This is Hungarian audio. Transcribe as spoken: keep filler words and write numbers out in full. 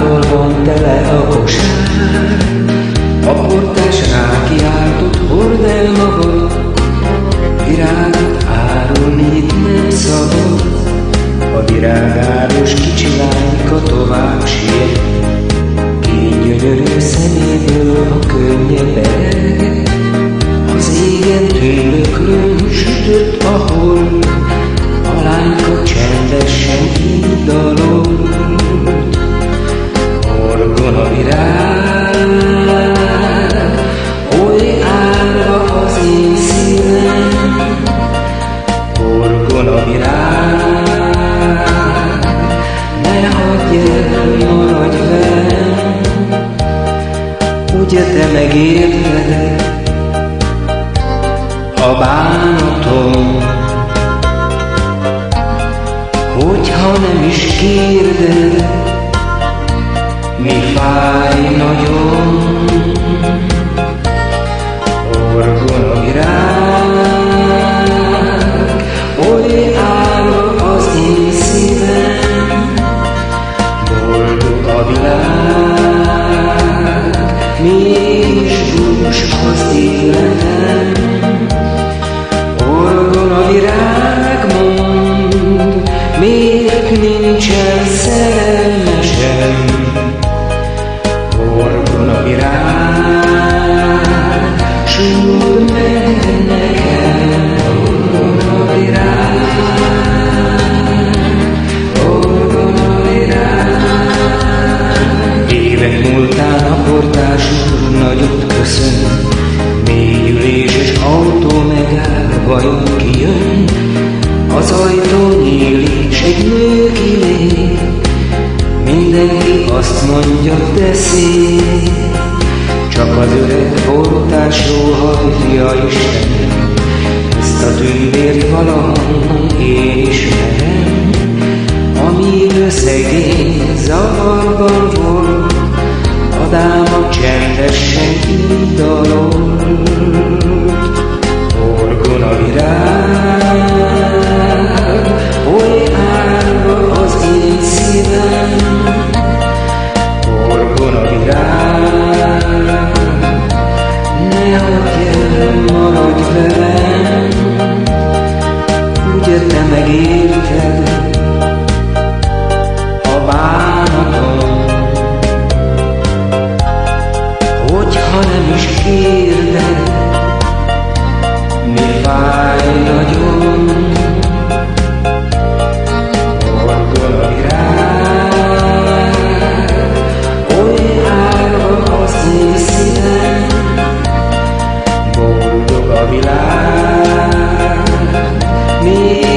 virággal van tele a kosár, a portás rákiáltott, hord el magad, virágot árulni itt nem szabad. A virágáros kicsi lányka tovább siet, két gyönyörű szeméből a könnyebb ered. Az égen tündöklőn sütött a hold, a lányka csendesen így dalolt. Horgon a virág, oly árva az én szívem, horgon a virág, ne hagyj el, maradj velem. Ugye te megérted a bánatom, hogyha nem is kérded, mi fáj nagyon. Horgon a virág, oly árva az én szívem, boldog a világ, mégis dús az életem. Horgon a virág, mondd, miért nincsen szerelmesem? Horgon a virág, súgd meg nekem. Horgon a virág, horgon a virág. Évek múltán a portás úr nagyot köszön, négy üléses autó megáll, vajon ki jön? Az ajtó nyílik, s egy nő kilép, mindenki azt mondja, de szép. Csak az öreg portás óhajtja, Istenem, ezt a tündért valahonnan én ismerem. Amíg szegény zavarban volt, a dáma csendesen így dalolt. Horgon a virág, oly árva az én szívem, horgon a virág, ne hagyj el, maradj velem. Ugye te megérted a bánatom, hogyha nem is kérded, mi fáj nagyon. Horgon a virág, oly árva az én szívem, boldog a világ,